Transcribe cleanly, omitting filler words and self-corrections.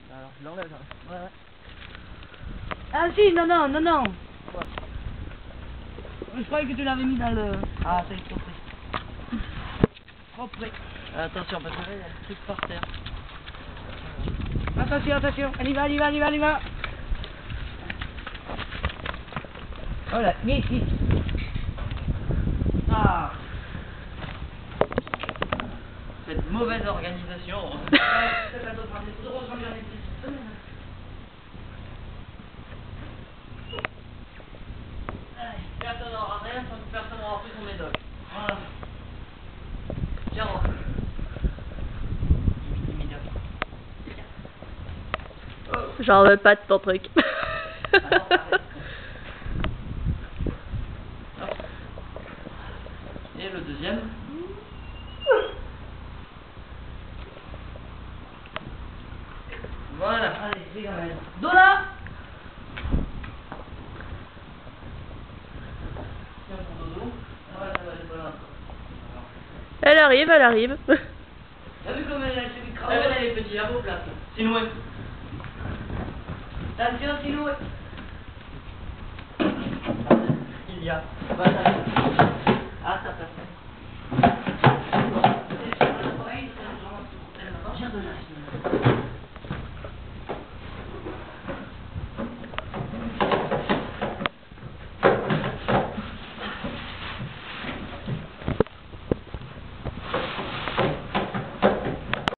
Alors je l'enlève. Ouais, ouais. Ah si, non, non, non, non. Ouais. Je croyais que tu l'avais mis dans le... Ah, c'est trop près. Trop près. Attention parce que là il y a le truc par terre. Attention, attention. On y va, on y va, on y va, on y va. Voilà, viens ici. Ah. Cette mauvaise organisation. Personne n'aura rien sans que personne n'aura pris son médoc. Voilà. Tiens, J'en veux pas de ton truc. Et le deuxième. Voilà. Allez, c'est quand même. Dola. Tiens pour dodo. Ah ouais, ça va être là. Elle arrive, elle arrive. T'as vu comme elle a suivi Ah ouais, elle est petite, à vos places. Silhouette. Attention, silhouette. Il y a. Ah, ça passe.